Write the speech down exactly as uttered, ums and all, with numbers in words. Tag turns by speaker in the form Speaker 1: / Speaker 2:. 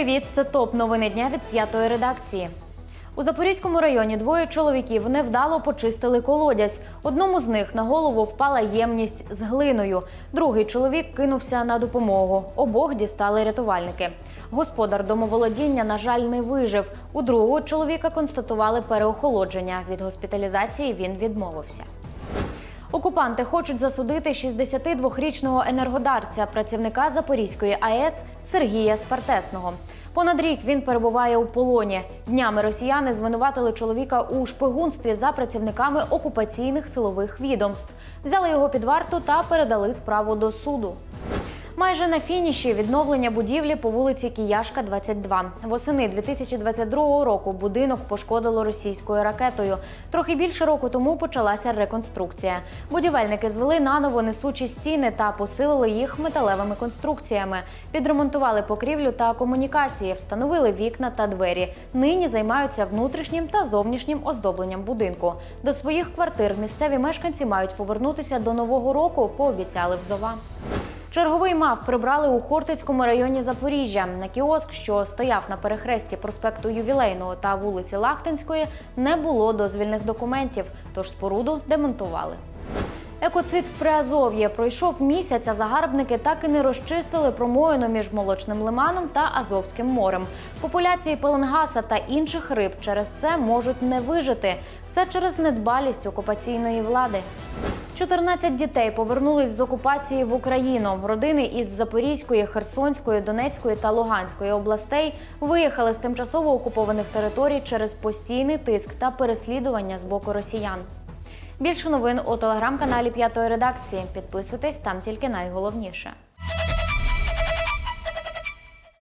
Speaker 1: Привіт! Це топ новини дня від п'ятої редакції. У Запорізькому районі двоє чоловіків невдало почистили колодязь. Одному з них на голову впала ємність з глиною. Другий чоловік кинувся на допомогу. Обох дістали рятувальники. Господар домоволодіння, на жаль, не вижив. У другого чоловіка констатували переохолодження. Від госпіталізації він відмовився. Окупанти хочуть засудити шістдесятидвохрічного енергодарця, працівника Запорізької АЕС Сергія Спартесного. Понад рік він перебуває у полоні. Днями росіяни звинуватили чоловіка у шпигунстві за працівниками окупаційних силових відомств. Взяли його під варту та передали справу до суду. Майже на фініші відновлення будівлі по вулиці Кияшка, двадцять два. Восени дві тисячі двадцять другого року будинок пошкодило російською ракетою. Трохи більше року тому почалася реконструкція. Будівельники звели наново несучі стіни та посилили їх металевими конструкціями. Підремонтували покрівлю та комунікації, встановили вікна та двері. Нині займаються внутрішнім та зовнішнім оздобленням будинку. До своїх квартир місцеві мешканці мають повернутися до Нового року, пообіцяли в ЗОВА. Черговий МАФ прибрали у Хортицькому районі Запоріжжя. На кіоск, що стояв на перехресті проспекту Ювілейного та вулиці Лахтинської, не було дозвільних документів, тож споруду демонтували. Екоцид в Приазов'ї. Пройшов місяць, а загарбники так і не розчистили промоїну між Молочним лиманом та Азовським морем. Популяції пеленгаса та інших риб через це можуть не вижити. Все через недбалість окупаційної влади. чотирнадцять дітей повернулись з окупації в Україну. Родини із Запорізької, Херсонської, Донецької та Луганської областей виїхали з тимчасово окупованих територій через постійний тиск та переслідування з боку росіян. Більше новин у телеграм-каналі п'ятої редакції. Підписуйтесь, там тільки найголовніше.